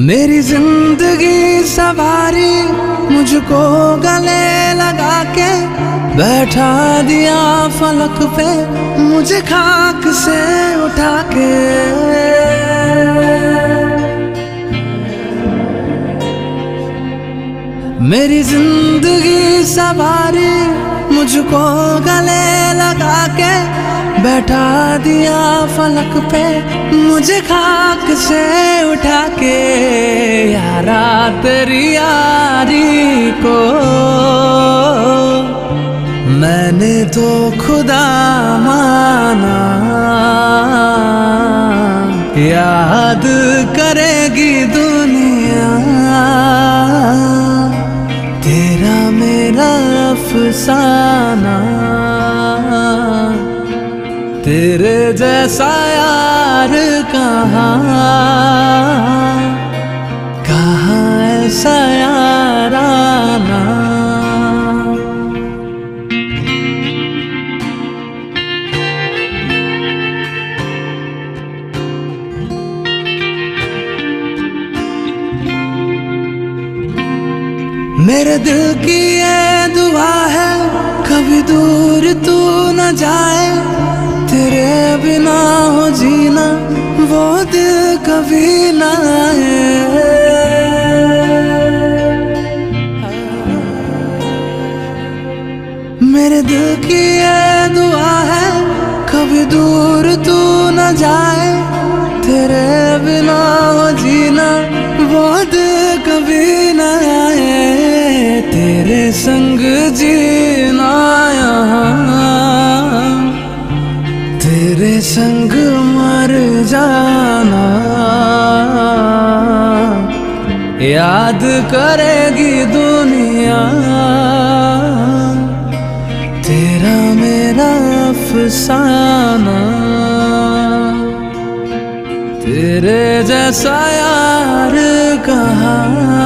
मेरी जिंदगी सवारी मुझको गले लगा के बैठा दिया फलक पे मुझे खाक से उठा के। मेरी जिंदगी सवारी मुझको गले लगा के बैठा दिया फलक पे मुझे खाक से उठा के। यारा तेरी यारी को मैंने तो खुदा माना, याद करेगी दुनिया तेरा मेरा अफसाना। तेरे जैसा यार कहाँ ऐसा याराना। मेरे दिल की ये दुआ है कभी दूर तू न जाए, तेरे बिना हो जीना वो दिल कभी ना आए। मेरे दिल की ये दुआ है कभी दूर तू न जाए, तेरे बिना हो जीना वो दिल कभी ना आए। तेरे संग जीना यहाँ तेरे संग मर जाना, याद करेगी दुनिया तेरा मेरा अफसाना। तेरे जैसा यार कहाँ